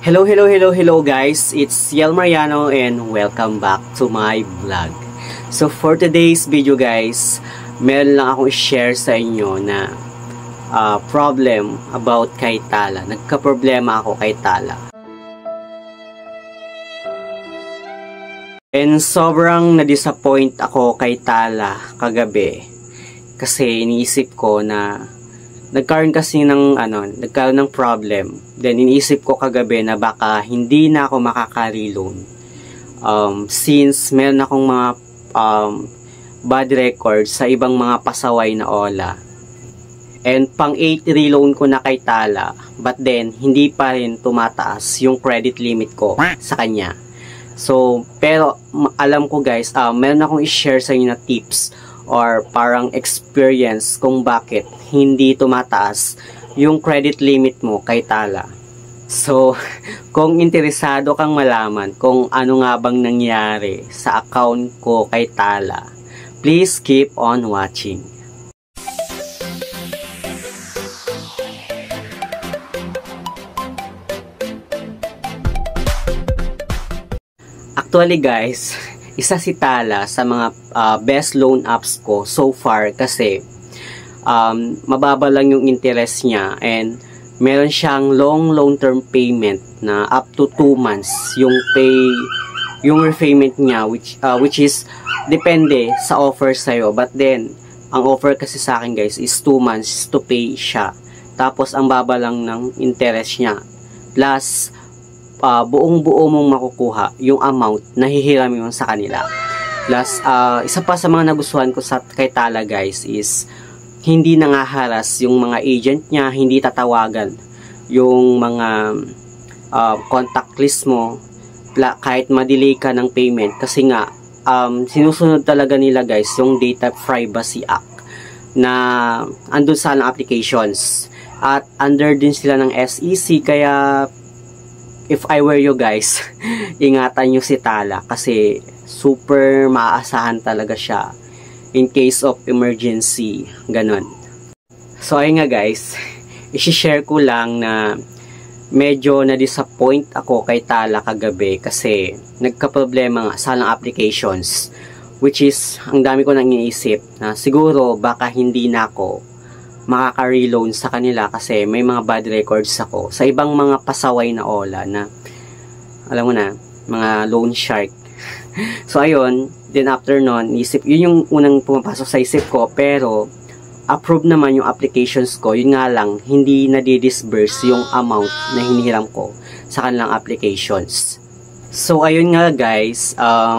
Hello guys, it's Yel Mariano and welcome back to my vlog. So for today's video guys, meron lang akong i-share sa inyo na problem about kay Tala. Nagka-problema ako kay Tala. And sobrang na-disappoint ako kay Tala kagabi. Kasi iniisip ko na nagkaroon ng problem. Then iniisip ko kagabi na baka hindi na ako makaka-reloan. Since meron akong mga bad records sa ibang mga pasaway na OLA. And pang 8 reloan ko na kay Tala. But then hindi pa rin tumataas yung credit limit ko sa kanya. So, pero alam ko guys, meron akong i-share sa inyo na tips or parang experience kung bakit hindi tumataas yung credit limit mo kay Tala. So, kung interesado kang malaman kung ano nga bang nangyari sa account ko kay Tala, please keep on watching. Actually guys, isa si Tala sa mga best loan apps ko so far kasi mababa lang yung interest niya and meron siyang long term payment na up to 2 months yung repayment niya which is depende sa offer sa'yo. But then ang offer kasi sa akin guys is 2 months to pay siya, tapos ang baba lang ng interest niya plus buong-buo mong makukuha yung amount na hihiramin mo sa kanila. Plus, isa pa sa mga nagustuhan ko kay Tala guys is hindi nangaharas yung mga agent niya, hindi tatawagan yung mga contact list mo kahit ma-delay ka ng payment kasi nga sinusunod talaga nila guys yung Data Privacy Act na andun sa applications at under din sila ng SEC. Kaya if I were you guys, ingatan nyo si Tala kasi super maaasahan talaga siya in case of emergency, ganon. So ayun nga guys, i-share ko lang na medyo na-disappoint ako kay Tala kagabi kasi nagka-problema nga sa applications, which is ang dami ko nang iniisip na siguro baka hindi na ako makaka-reloan sa kanila kasi may mga bad records ako sa ibang mga pasaway na OLA na alam mo na, mga loan shark. So ayun, then after nun, yun yung unang pumapasok sa isip ko, pero approve naman yung applications ko. Yun nga lang, hindi na-disburse yung amount na hinihiram ko sa kanilang applications. So ayun nga guys,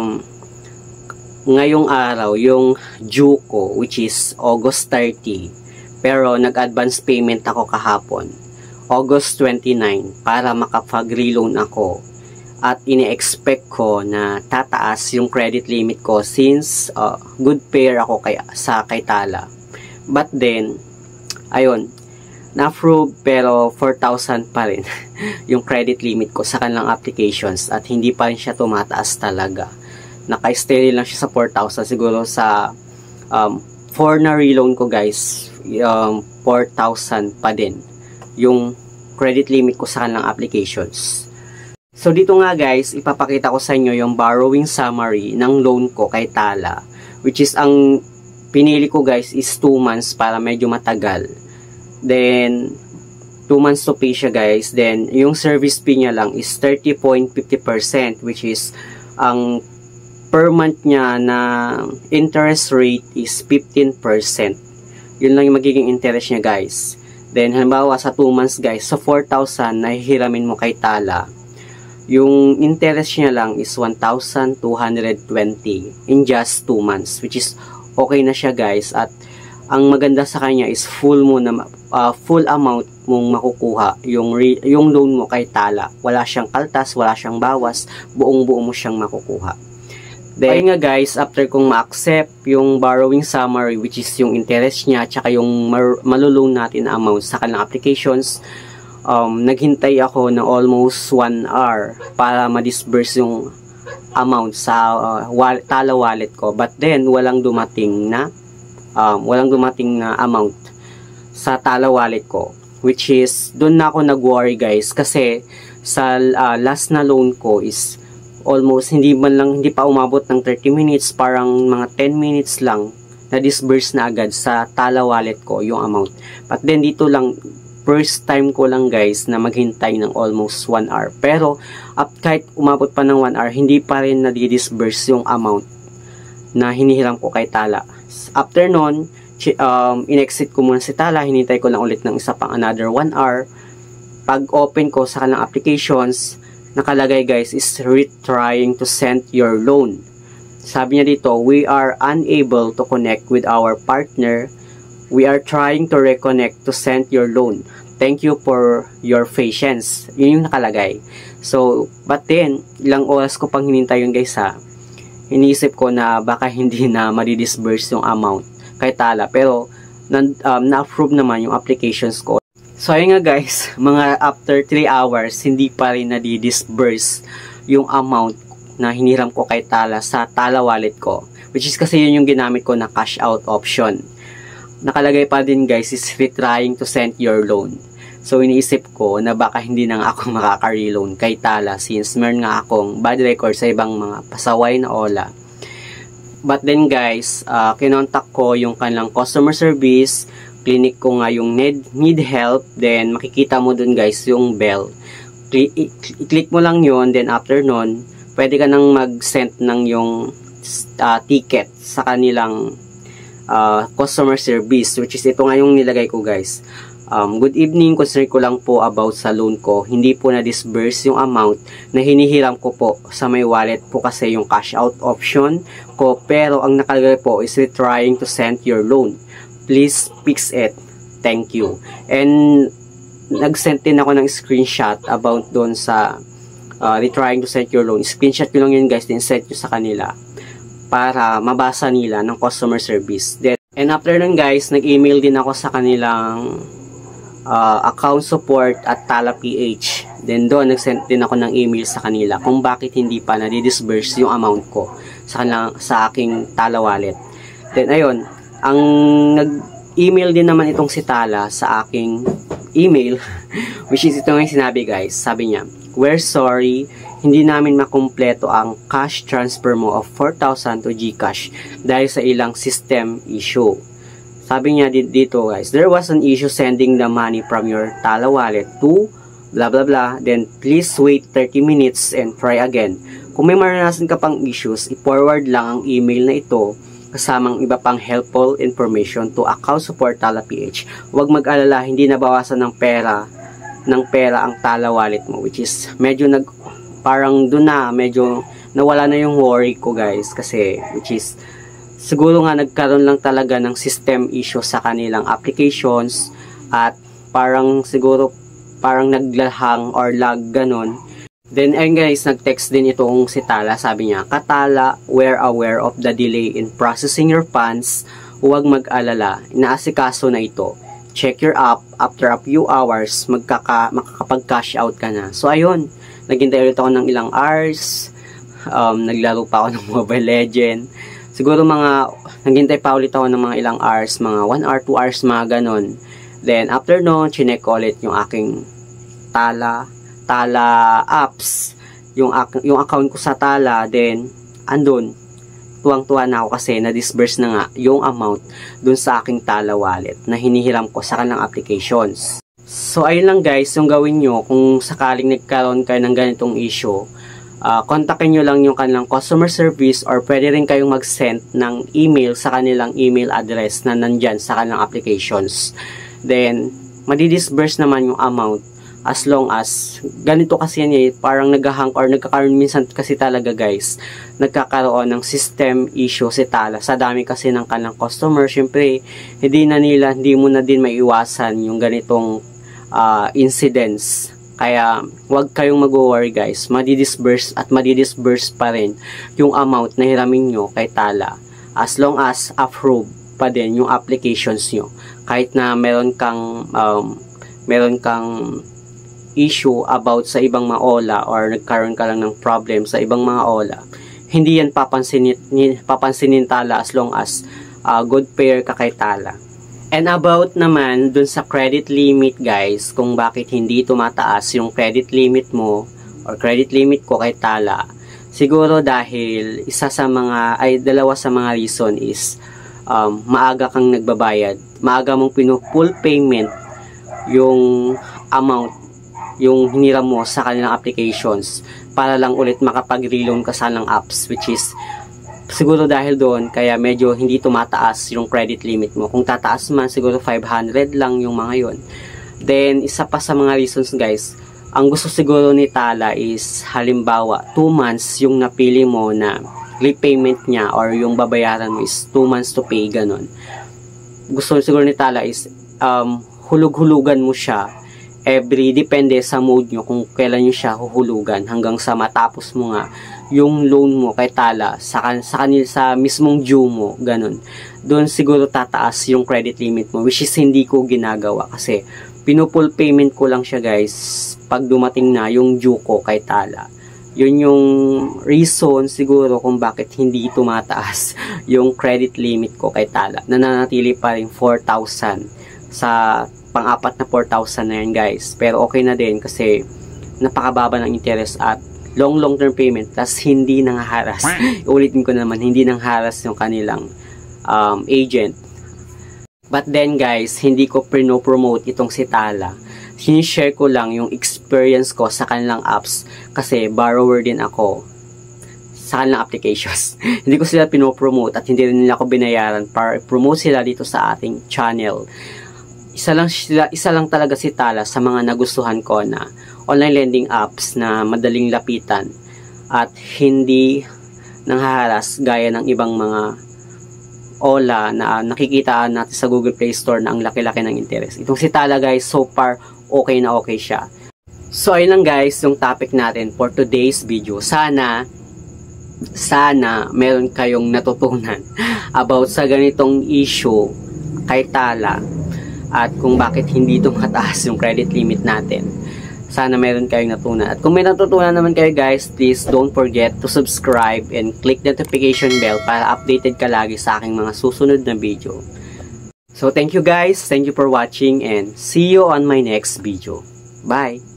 ngayong araw yung due ko, which is August 30, pero nag-advance payment ako kahapon, August 29, para makapag-reloan ako. At ini-expect ko na tataas yung credit limit ko since good pair ako kay Tala. But then, ayun, na-approve pero 4,000 pa rin yung credit limit ko sa kanilang applications at hindi pa rin siya tumataas talaga. Naka-steady lang siya sa 4,000 siguro sa for na reloan ko guys, 4,000 pa din yung credit limit ko sa kanilang applications. So dito nga guys, ipapakita ko sa inyo yung borrowing summary ng loan ko kay Tala, which is ang pinili ko guys is 2 months para medyo matagal. Then 2 months to pay siya guys. Then yung service fee niya lang is 30.50%, which is ang per month niya na interest rate is 15%. Yun lang yung magiging interest niya guys. Then halimbawa sa 2 months guys, sa 4,000 na hihiramin mo kay Tala, yung interest niya lang is 1,220 in just 2 months, which is okay na siya guys. At ang maganda sa kanya is full amount mong makukuha yung loan mo kay Tala. Wala siyang kaltas, wala siyang bawas, buong-buo mo siyang makukuha. Then nga guys, after kong ma-accept yung borrowing summary, which is yung interest niya tsaka yung malulong natin na amount sa kanilang applications, naghintay ako ng almost 1 hour para ma-disburse yung amount sa Tala wallet ko. But then walang dumating na amount sa Tala wallet ko, which is doon na ako nag-worry guys kasi sa last na loan ko is almost hindi pa umabot ng 30 minutes, parang mga 10 minutes lang na disburse na agad sa Tala wallet ko yung amount. But then dito lang, first time ko lang guys na maghintay ng almost 1 hour. Pero kahit umabot pa ng 1 hour, hindi pa rin na-disburse yung amount na hinihiram ko kay Tala. After nun, in-exit ko muna si Tala, hinintay ko lang ulit ng isa pang another 1 hour. Pag open ko sa kanilang applications, nakalagay guys is retrying to send your loan. Sabi niya dito, we are unable to connect with our partner. We are trying to reconnect to send your loan. Thank you for your patience. Yun yung nakalagay. So, but then, ilang oras ko pang hinintay yun guys ha. Iniisip ko na baka hindi na ma-disburse yung amount kay Tala. Pero, na-approve naman yung applications ko. So, ayun nga guys, mga after 3 hours, hindi pa rin na-disburse yung amount na hiniram ko kay Tala sa Tala wallet ko. Which is kasi yun yung ginamit ko na cash out option. Nakalagay pa din guys is retrying to send your loan. So, iniisip ko na baka hindi na ako makaka-reloan kay Tala since meron nga akong bad record sa ibang mga pasaway na OLA. But then guys, kinontak ko yung kanilang customer service, clinic ko nga yung need help, then makikita mo dun guys yung bell. I-click mo lang yun, then after nun, pwede ka nang mag-send ng yung ticket sa kanilang customer service, which is ito nga yung nilagay ko guys. Good evening, concern ko lang po about sa loan ko. Hindi po na-disburse yung amount na hinihiram ko po sa may wallet po kasi yung cash out option ko, pero ang nakalagay po is retrying to send your loan. Please fix it. Thank you. And nag-send din ako ng screenshot about doon sa retrying to send your loan. Screenshot ko lang yun guys, then send ko sa kanila para mabasa nila ng customer service. Then, and after nun guys, nag-email din ako sa kanilang account support at Tala PH. Then doon, nag-send din ako ng email sa kanila kung bakit hindi pa na-disburse yung amount ko sa aking Tala wallet. Then ayun, ang nag-email din naman itong si Tala sa aking email, which is ito nga yung sinabi guys. Sabi niya, we're sorry, hindi namin makumpleto ang cash transfer mo of 4,000 to GCash dahil sa ilang system issue. Sabi niya dito guys, there was an issue sending the money from your Tala wallet to blah blah blah, then please wait 30 minutes and try again. Kung may maranasan ka pang issues, i-forward lang ang email na ito kasamang iba pang helpful information to account support Tala PH. Huwag mag-alala, hindi nabawasan ng pera ang Tala wallet mo, which is medyo parang doon na medyo nawala na yung worry ko guys, kasi which is siguro nga nagkaroon lang talaga ng system issue sa kanilang applications at parang siguro parang naglahang or lag ganon. Then ayun guys, nag-text din itong si Tala. Sabi niya, Katala, we're aware of the delay in processing your funds. Huwag mag-alala, inaasikaso na ito. Check your app, after a few hours makakapag-cash out ka na. So ayun, naghintay ulit ako ng ilang hours. Naglaro pa ako ng Mobile Legend. Siguro naghintay pa ulit ako ng mga ilang hours, mga 1 hour, 2 hours, mga ganon. Then, after no, chinek ulit yung aking Tala apps, yung account ko sa Tala, then, andun, tuwang-tuwa na ako kasi na-disburse na nga yung amount dun sa aking Tala wallet na hinihiram ko sa kanilang applications. So, ayun lang guys, yung gawin nyo, kung sakaling nagkaroon kayo ng ganitong issue, kontakin nyo lang yung kanilang customer service or pwede rin kayong mag-send ng email sa kanilang email address na nandyan sa kanilang applications. Then, madi-disburse naman yung amount as long as, ganito kasi yan parang nag-hang or nagkakaroon minsan kasi talaga guys, nagkakaroon ng system issue si Tala. Sa dami kasi ng kanilang customer, syempre, hindi mo na din maiwasan yung ganitong incidents. Kaya, huwag kayong mag-worry guys. Madi-disburse pa rin yung amount na hiramin nyo kay Tala. As long as approve pa din yung applications nyo. Kahit na meron kang issue about sa ibang mga OLA or nagkaroon ka lang ng problem sa ibang mga OLA, hindi yan papansinin Tala as long as good payer ka kay Tala. And about naman dun sa credit limit guys, kung bakit hindi tumataas yung credit limit mo or credit limit ko kay Tala, siguro dahil dalawa sa mga reason is maaga kang nagbabayad, maaga mong full payment yung amount, yung hiniram mo sa kanilang applications para lang ulit makapag-reloan ka sa ng apps, which is siguro dahil doon, kaya medyo hindi tumataas yung credit limit mo. Kung tataas man, siguro 500 lang yung mga yon. Then, isa pa sa mga reasons guys, ang gusto siguro ni Tala is, halimbawa, 2 months yung napili mo na repayment niya or yung babayaran mo is 2 months to pay, ganun. Gusto siguro ni Tala is, hulug-hulugan mo siya depende sa mood nyo kung kailan nyo siya huhulugan hanggang sa matapos mo nga yung loan mo kay Tala sa mismong due mo, ganun. Doon siguro tataas yung credit limit mo, which is hindi ko ginagawa kasi pinupull payment ko lang siya guys pag dumating na yung due ko kay Tala. Yun yung reason siguro kung bakit hindi tumataas yung credit limit ko kay Tala. Nananatili pa rin 4,000 sa pang-apat na 4,000 na yan guys. Pero okay na din kasi napakababa ng interest at long term payment plus hindi nanghaharas. Ulitin ko naman, hindi nanghaharas yung kanilang agent. But then guys, hindi ko promote itong si Tala. Sinishare ko lang yung experience ko sa kanilang apps kasi borrower din ako sa kanilang applications. Hindi ko sila pinopromote at hindi rin nila ako binayaran para promote sila dito sa ating channel. Isa lang talaga si Tala sa mga nagustuhan ko na online lending apps na madaling lapitan at hindi nanghaharas gaya ng ibang mga OLA na nakikita natin sa Google Play Store na ang laki-laki ng interest. Itong si Tala guys, so far okay na okay siya. So ayun lang guys yung topic natin for today's video. Sana meron kayong natutunan about sa ganitong issue kay Tala at kung bakit hindi tumataas yung credit limit natin. Sana meron kayong natutunan. At kung may natutunan naman kayo guys, please don't forget to subscribe and click the notification bell para updated ka lagi sa aking mga susunod na video. So thank you guys, thank you for watching and see you on my next video. Bye!